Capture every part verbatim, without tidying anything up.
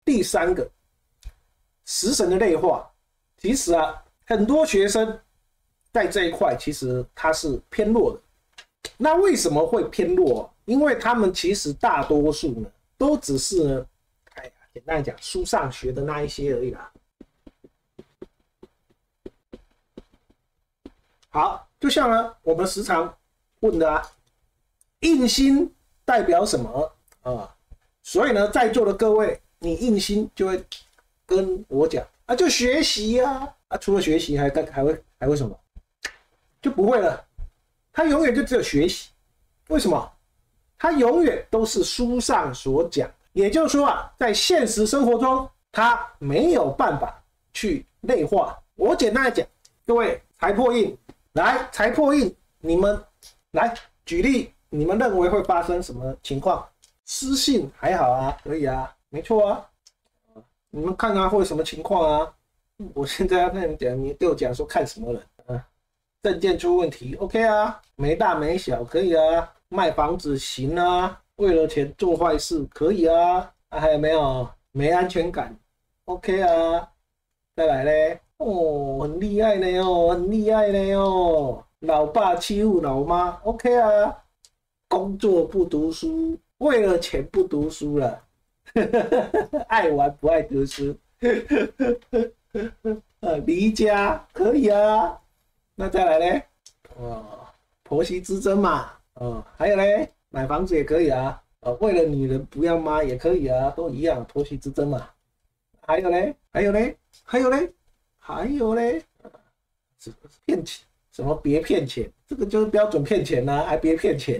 第三个，食神的内化，其实啊，很多学生在这一块其实他是偏弱的。那为什么会偏弱？因为他们其实大多数呢，都只是呢，哎呀，简单讲，书上学的那一些而已啦。好，就像呢，我们时常问的啊，印星代表什么啊？所以呢，在座的各位，你印星就会跟我讲啊，就学习啊，啊，除了学习还还会还会什么？就不会了。他永远就只有学习，为什么？他永远都是书上所讲，也就是说啊，在现实生活中，他没有办法去内化。我简单的讲，各位财破印，来财破印，你们来举例，你们认为会发生什么情况？私信还好啊，可以啊，没错啊，你们看看会有什么情况啊？我现在要跟你讲，你对我讲说看什么人？证件出问题 ，OK 啊，没大没小可以啊，卖房子行啊，为了钱做坏事可以啊，啊还有没有没安全感 ，OK 啊，再来嘞，哦，很厉害呢哦，很厉害呢哦，老爸欺负老妈 ，OK 啊，工作不读书，为了钱不读书了，爱玩不爱读书，呃，离家可以啊。那再来嘞，哦，婆媳之争嘛，哦，还有嘞，买房子也可以啊，呃、哦，为了女人不要妈也可以啊，都一样，婆媳之争嘛。还有嘞，还有嘞，还有嘞，还有嘞，骗钱，什么别骗钱，这个就是标准骗钱呐、啊，还别骗钱。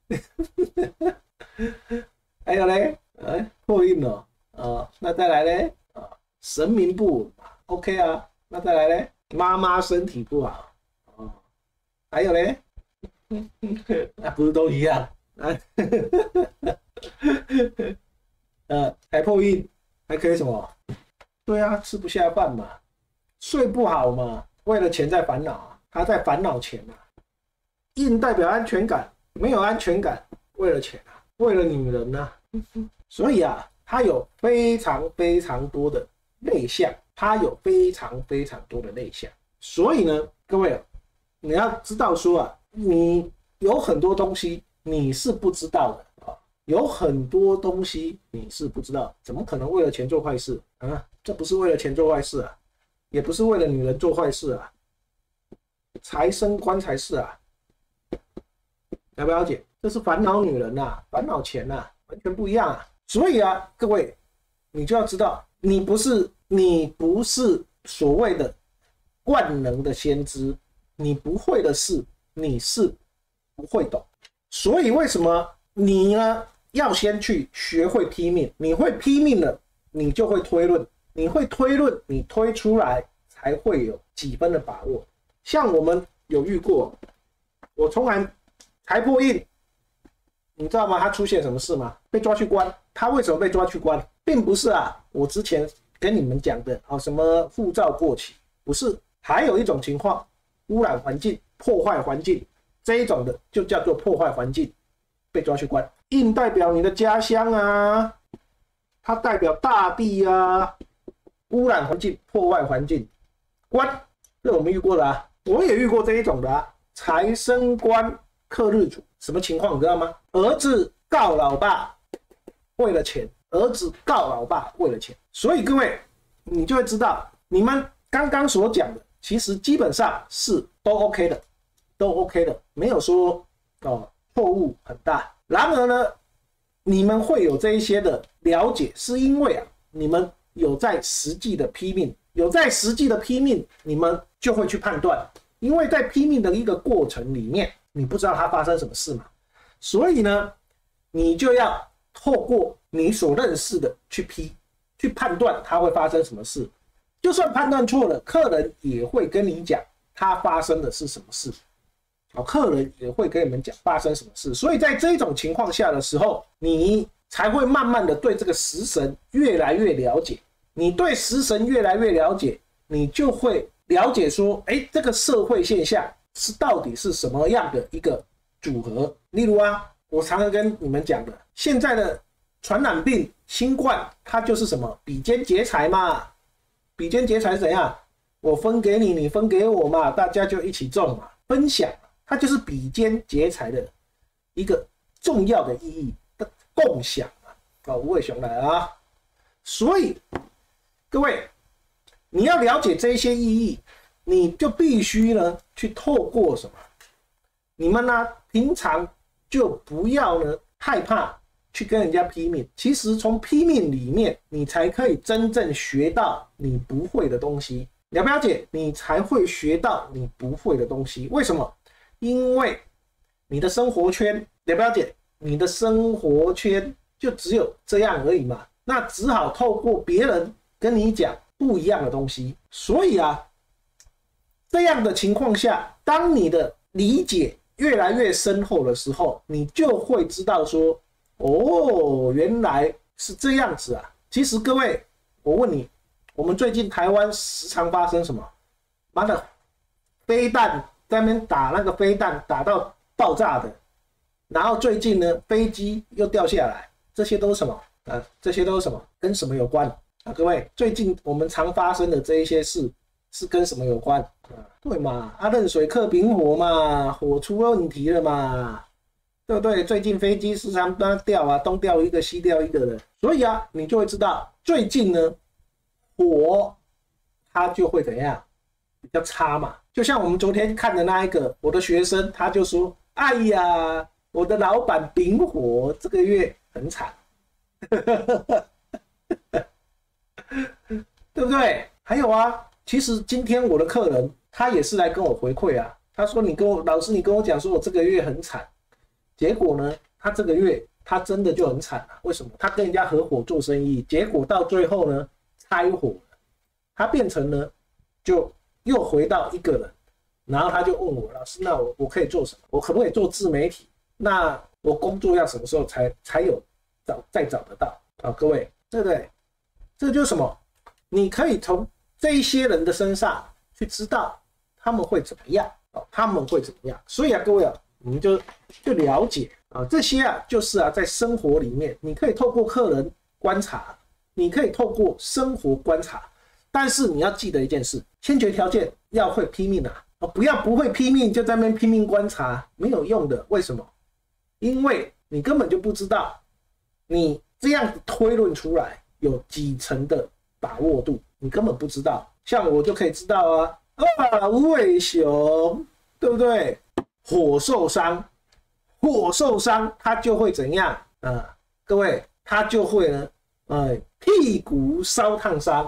还有嘞，哎，破印了，哦，那再来嘞，啊、哦，神明不稳 ，OK 啊，那再来嘞，妈妈身体不好。还有嘞，那、啊、不是都一样？啊，呃，财破印还可以什么？对啊，吃不下饭嘛，睡不好嘛，为了钱在烦恼啊，他在烦恼钱啊。印代表安全感，没有安全感，为了钱啊，为了女人啊。所以啊，他有非常非常多的内向，他有非常非常多的内向。所以呢，各位。你要知道说啊，你有很多东西你是不知道的啊，有很多东西你是不知道，怎么可能为了钱做坏事啊？这不是为了钱做坏事啊，也不是为了女人做坏事啊，财生官才是啊，了不了解？这是烦恼女人呐、啊，烦恼钱呐、啊，完全不一样啊。所以啊，各位，你就要知道，你不是你不是所谓的万能的先知。你不会的事，你是不会懂。所以为什么你呢要先去学会批命？你会批命了，你就会推论，你会推论，你推出来才会有几分的把握。像我们有遇过，我从来财破印，你知道吗？他出现什么事吗？被抓去关。他为什么被抓去关？并不是啊，我之前跟你们讲的啊，什么护照过期，不是。还有一种情况。污染环境、破坏环境这一种的，就叫做破坏环境，被抓去关。印代表你的家乡啊，它代表大地啊，污染环境、破坏环境，关，这我们遇过的啊，我也遇过这一种的啊。财生官克日主，什么情况你知道吗？儿子告老爸，为了钱，儿子告老爸为了钱，所以各位，你就会知道，你们刚刚所讲的。其实基本上是都 OK 的，都 OK 的，没有说哦错误很大。然而呢，你们会有这一些的了解，是因为啊，你们有在实际的批命，有在实际的批命，你们就会去判断。因为在批命的一个过程里面，你不知道它发生什么事嘛，所以呢，你就要透过你所认识的去批，去判断它会发生什么事。就算判断错了，客人也会跟你讲他发生的是什么事，哦，客人也会跟你们讲发生什么事，所以在这种情况下的时候，你才会慢慢的对这个食神越来越了解。你对食神越来越了解，你就会了解说，哎，这个社会现象是到底是什么样的一个组合。例如啊，我常常跟你们讲的，现在的传染病新冠，它就是什么比肩劫财嘛。比肩劫财是怎样？我分给你，你分给我嘛，大家就一起种嘛，分享，它就是比肩劫财的一个重要的意义的共享啊。哦，无尾熊来了啊！所以各位，你要了解这些意义，你就必须呢去透过什么？你们呢平常就不要呢害怕去跟人家拼命。其实从拼命里面，你才可以真正学到你不会的东西。了不了解？你才会学到你不会的东西。为什么？因为你的生活圈，了不了解？你的生活圈就只有这样而已嘛。那只好透过别人跟你讲不一样的东西。所以啊，这样的情况下，当你的理解越来越深厚的时候，你就会知道说，哦，原来是这样子啊。其实各位，我问你，我们最近台湾时常发生什么？妈的，飞弹在那边打那个飞弹，打到爆炸的。然后最近呢，飞机又掉下来，这些都是什么？啊，这些都是什么？跟什么有关啊？各位，最近我们常发生的这一些事是跟什么有关啊？对嘛？啊，壬水克丙火嘛，火出问题了嘛，对不对？最近飞机时常掉啊，东掉一个西掉一个的，所以啊，你就会知道最近呢，火它就会怎样？比较差嘛。就像我们昨天看的那一个，我的学生他就说：“哎呀，我的老板丙火这个月很惨。”对不对？还有啊，其实今天我的客人他也是来跟我回馈啊，他说你跟我老师，你跟我讲说我这个月很惨，结果呢，他这个月他真的就很惨啊。为什么？他跟人家合伙做生意，结果到最后呢拆伙了，他变成了就又回到一个人，然后他就问我老师，那我我可以做什么？我可不可以做自媒体？那我工作要什么时候才才有找再找得到啊？各位，对不对？这就是什么？你可以从这一些人的身上去知道他们会怎么样，他们会怎么样。所以啊，各位啊，我们就就了解啊，这些啊，就是啊，在生活里面，你可以透过客人观察，你可以透过生活观察，但是你要记得一件事，先决条件要会拼命啊，不要不会拼命就在那边拼命观察，没有用的。为什么？因为你根本就不知道，你这样推论出来有几成的把握度，你根本不知道。像我就可以知道啊，啊，无尾熊，对不对？火受伤，火受伤，它就会怎样啊、呃？各位，它就会呢，呃，屁股烧烫伤，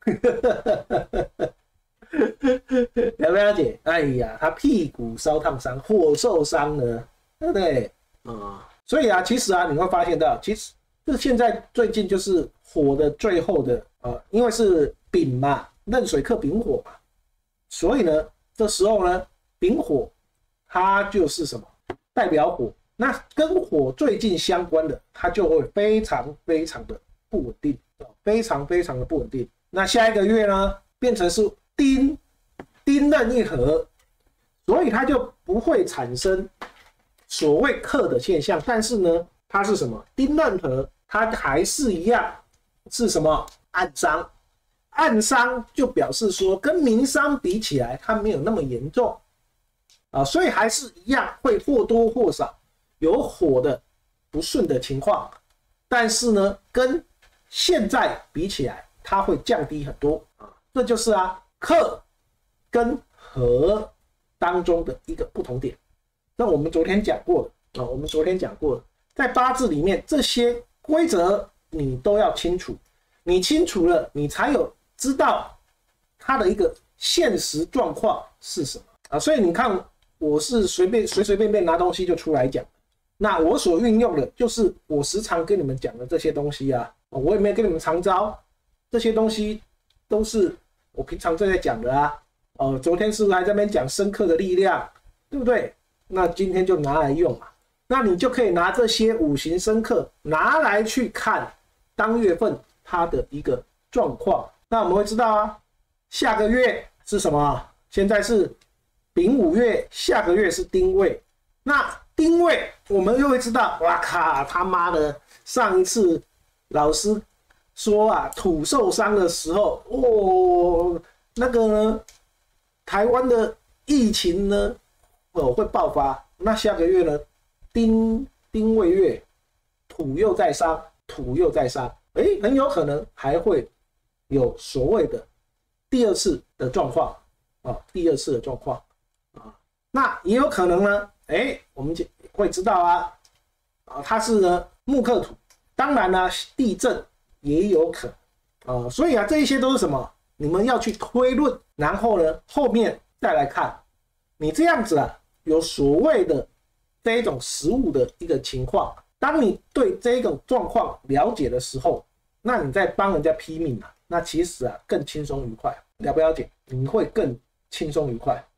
了不了解？哎呀，它屁股烧烫伤，火受伤呢，对不对？啊、呃，所以啊，其实啊，你会发现到，其实这现在最近就是火的最后的。呃，因为是丙嘛，壬水克丙火嘛，所以呢，这时候呢，丙火它就是什么？代表火。那跟火最近相关的，它就会非常非常的不稳定，非常非常的不稳定。那下一个月呢，变成是丁丁壬一合，所以它就不会产生所谓克的现象。但是呢，它是什么？丁壬合，它还是一样是什么？暗伤，暗伤就表示说跟明伤比起来，它没有那么严重啊，所以还是一样会或多或少有火的不顺的情况，但是呢，跟现在比起来，它会降低很多啊，这就是啊克跟合当中的一个不同点。那我们昨天讲过了啊，我们昨天讲过了，在八字里面这些规则你都要清楚。你清楚了，你才有知道它的一个现实状况是什么啊？所以你看，我是随便随随便便拿东西就出来讲，那我所运用的就是我时常跟你们讲的这些东西啊，我也没有跟你们常招，这些东西都是我平常正在讲的啊。呃，昨天是不是还在那边讲深刻的力量，对不对？那今天就拿来用嘛，那你就可以拿这些五行生克拿来去看当月份它的一个状况，那我们会知道啊，下个月是什么？现在是丙午月，下个月是丁未。那丁未，我们又会知道，哇靠，他妈的，上一次老师说啊，土受伤的时候，哦，那个呢，台湾的疫情呢，哦会爆发。那下个月呢，丁丁未月，土又在伤，土又在伤，哎，很有可能还会有所谓的第二次的状况啊，第二次的状况啊，那也有可能呢，哎，我们就会知道啊，啊，它是呢木克土，当然呢，地震也有可能啊，所以啊，这一些都是什么？你们要去推论，然后呢，后面再来看，你这样子啊，有所谓的这一种实物的一个情况，当你对这一种状况了解的时候，那你在帮人家批命啊，那其实啊更轻松愉快，了不了解？你会更轻松愉快。